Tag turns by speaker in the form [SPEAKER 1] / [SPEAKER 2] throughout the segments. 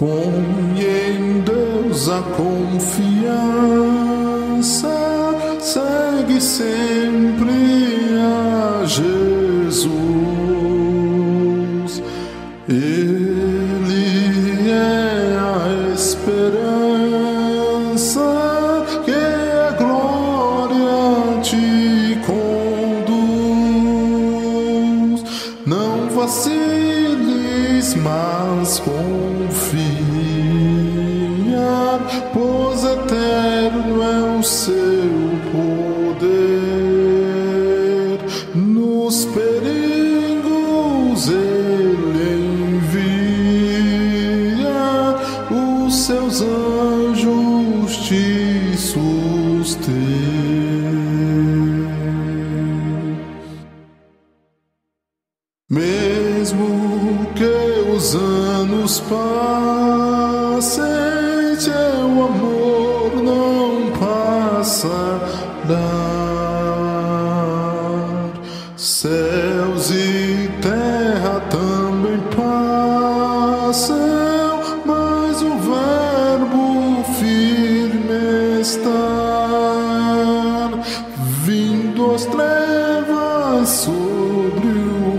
[SPEAKER 1] Põe em Deus a confiança, segue sempre a Jesus. Ele é a esperança que a glória te conduz. Não vaciles, mas confia, pois eterno é o seu poder. Nos perigos ele envia os seus anjos te sustêm. Mesmo que os anos passem, teu amor não passará. Céus e terra também passam, mas o verbo firme está. Vindo as trevas sobre o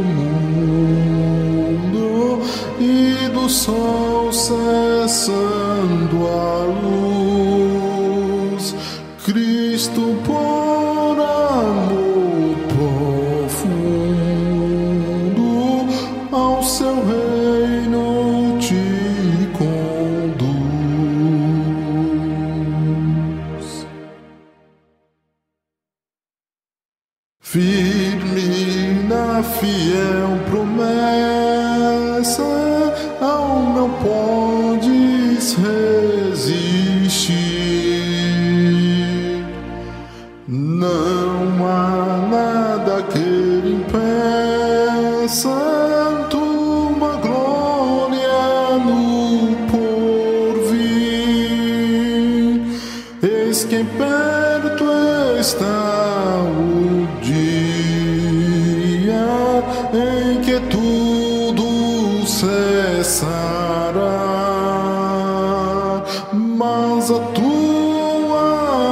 [SPEAKER 1] mundo e do sol cessando a luz, Cristo por amor profundo ao seu reino te conduz. Firme na fiel promessa, ao meu podes resistir. Não há nada que impeça tua glória no porvir. Eis que perto está o dia em que tudo cessará, mas a tua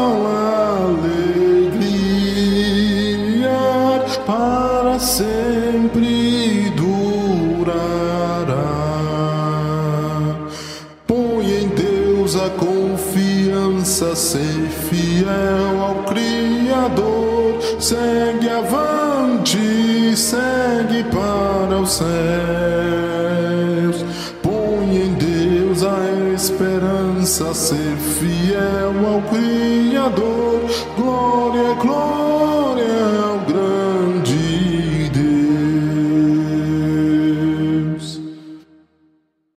[SPEAKER 1] alegria para sempre durará. Põe em Deus a confiança, ser fiel ao Criador, segue avante, segue para os céus. Põe em Deus a esperança, ser fiel ao Criador. Glória, glória.